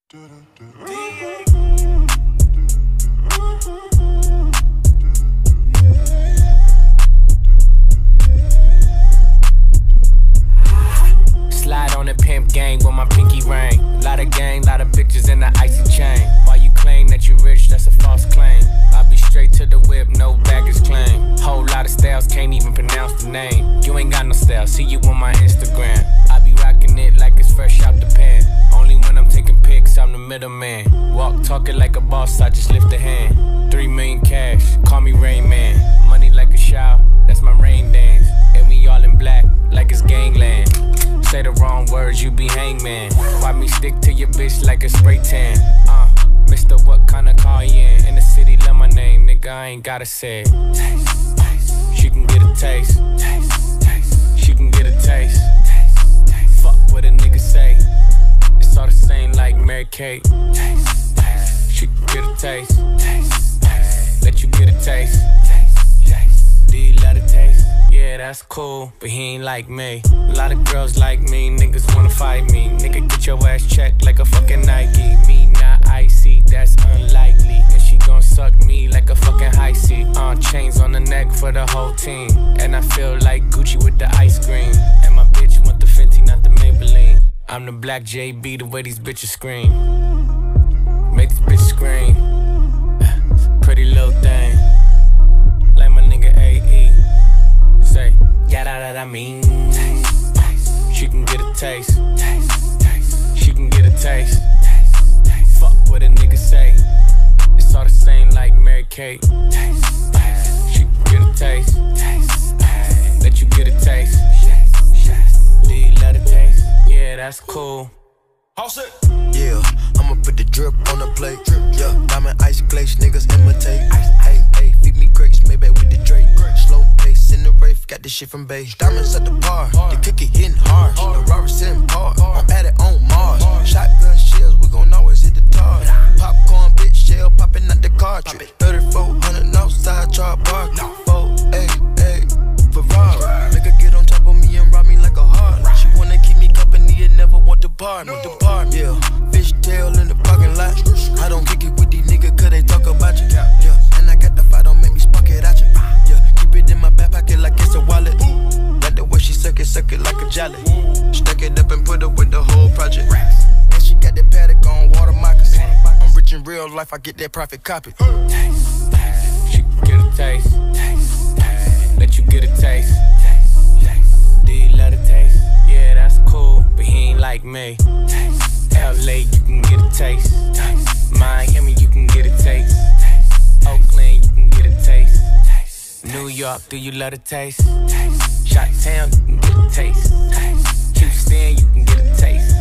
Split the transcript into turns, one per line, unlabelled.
Slide on the pimp gang with my pinky ring. Lot of gang, lot of bitches in the icy chain. While you claim that you rich, that's a false claim. I'll be straight to the whip, no baggage claim. Whole lot of styles, can't even pronounce the name. You ain't got no style, see you on my Instagram. I be rocking it like it's fresh out the pan. Only when I'm taking pics, I'm the middleman. Walk talking like a boss, I just lift a hand. 3 million cash, call me Rain Man. Money like a shower, that's my rain dance. And we all in black, like it's gangland. Say the wrong words, you be hangman. Why me stick to your bitch like a spray tan? Mister, what kind of car you in? In the city, love my name, nigga, I ain't gotta say it. Taste, taste. She can get a taste. Taste, taste. She can get a taste. Taste, taste. Fuck what a nigga say. It's all the same like Mary Kate. Taste, taste. She can get a taste. Taste, taste. Let you get a taste. Taste, taste. Do you love the taste? Yeah, that's cool, but he ain't like me. A lot of girls like me, niggas wanna fight me. Nigga, get your ass checked like a fucking Nike. Me not icy, that's unlikely. And she gon' suck me like a fucking high C. Chains on the neck for the whole team. And I feel like Gucci with the ice cream. And my bitch want the Fenty, not the Maybelline. I'm the black JB, the way these bitches scream. Make this bitch scream. Pretty little thing. Like my nigga AE. Say, yeah, that I mean. Taste, taste. She can get a taste. Taste, taste. She can get a taste. Taste, taste. Fuck what a nigga say. It's all the same like Mary Kate. Taste, taste. She can get a taste. Taste, taste. Let you get a taste. Do you love the taste? Yeah, that's cool.
Yeah, I'ma put the drip on the plate. Yeah, diamond ice glaze, niggas imitate. Hey, hey, feed me grapes, maybe with the Drake. Slow pace in the Wraith, got this shit from base. Diamonds at the bar, the cookie hitting hard. The Robert sitting part, I'm at it on Mars. Shotgun shells, we gon' always hit the tar. Popcorn, bitch, shell popping out the cartridge. 3400 outside, char bar. 488 Ferrari. Make her get on top of me and rob me like a heart. She wanna keep me company and never want to bar. Yeah, fishtail in the parking lot. I don't kick it with these niggas cause they talk about you. Yeah, and I got the fight, don't make me spark it at you. Yeah, keep it in my back pocket like it's a wallet. Like the way she suck it like a jelly. Stack it up and put it with the whole project. And she got that paddock on water moccasins. I'm rich in real life, I get that profit copy.
Taste, taste. She can get a taste. Taste, taste. Let you get a taste. Taste, taste. Do you love the taste? Yeah, that's cool, but he ain't like me. Taste. LA, you can get a taste. Taste. Miami, you can get a taste. Taste. Oakland, you can get a taste. Taste. New York, do you love the taste? Taste. Chi-Town, you can get a taste. Taste. Houston, you can get a taste.